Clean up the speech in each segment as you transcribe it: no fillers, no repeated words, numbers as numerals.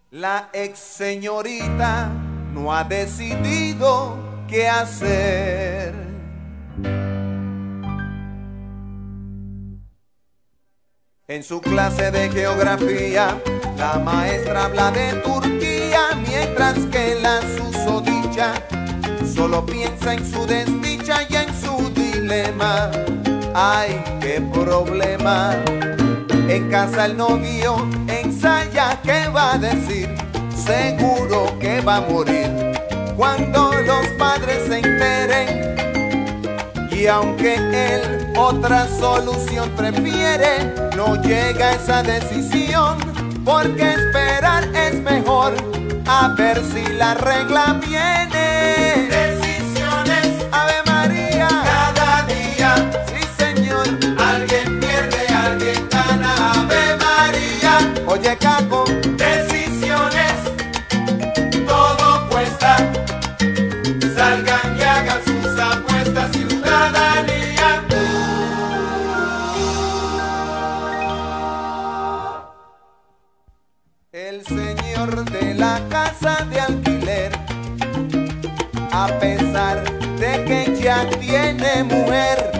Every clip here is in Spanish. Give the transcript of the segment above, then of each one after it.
La ex señorita no ha decidido qué hacer. En su clase de geografía, la maestra habla de Turquía, mientras que la susodicha solo piensa en su desdicha y en su dilema. ¡Ay, qué problema! En casa el novio ensaya qué va a decir, seguro que va a morir cuando los padres se enteren. Y aunque él otra solución prefiere, no llega a esa decisión, porque esperar es mejor, a ver si la regla viene. Decisiones, Ave María, cada día. sí señor. Alguien pierde, alguien gana. Ave María. Oye Caco, Decisiones, todo cuesta. Salgan y hagan sus apuestas, ciudadanía. el señor de la casa de alquiler, a pesar de que ya tiene mujer,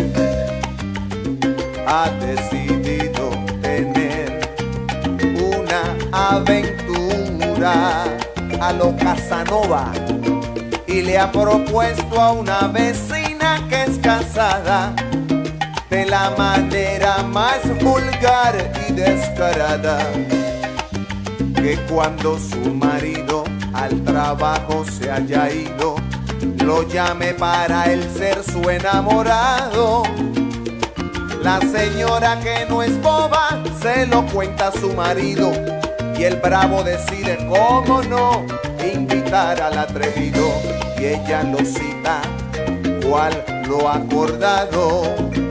ha decidido tener una aventura a lo Casanova y le ha propuesto a una vecina que es casada de la manera más vulgar y descarada, que cuando su marido al trabajo se haya ido, lo llame para él ser su enamorado. La señora, que no es boba, se lo cuenta a su marido y el bravo decide, cómo no, invitar al atrevido, y ella lo cita, cual lo acordado.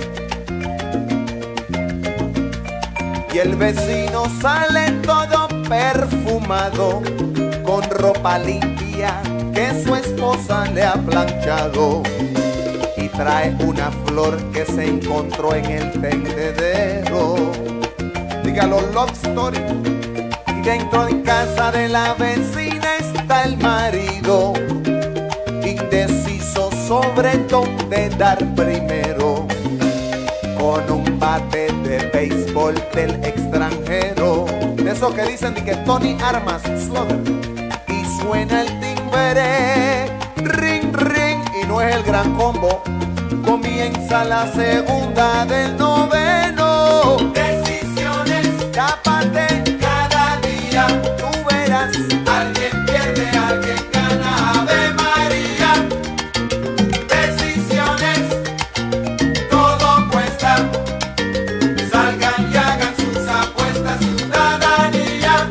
Y el vecino sale todo perfumado, con ropa limpia que su esposa le ha planchado, y trae una flor que se encontró en el tendedero. Dígalo, love story. Y dentro de casa de la vecina está el marido, indeciso sobre dónde dar primero, con un bate de béisbol del extranjero, de esos que dicen de que Tony Armas Slugger, y suena el timbre, ring ring, y no es el gran combo. Comienza la segunda del noveno. Decisiones, Tápate, cada día. tú verás. Alguien pierde, alguien gana. Ave María. Decisiones, todo cuesta. Salgan y hagan sus apuestas, ciudadanía.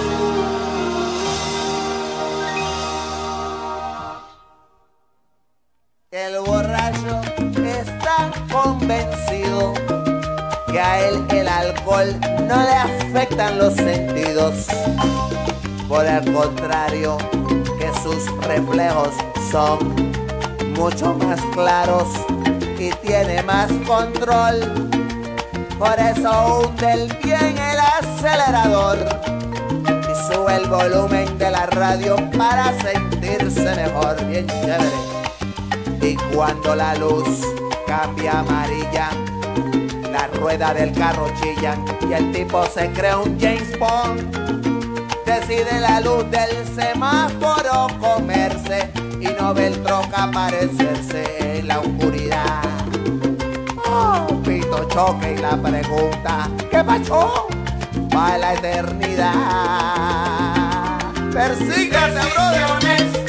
El borracho está convencido que a él el alcohol no le afectan los sentidos. Por el contrario, que sus reflejos son mucho más claros y tiene más control. Por eso hunde bien el acelerador y sube el volumen de la radio para sentirse mejor, bien chévere. Y cuando la luz cambia amarilla, la rueda del carro chilla y el tipo se cree un James Bond. Decide la luz del semáforo comerse y no ve el troca aparecerse en la oscuridad. Oh, pito choque y la pregunta, ¿qué pasó? Va a la eternidad. Persígase, brother. Decisiones,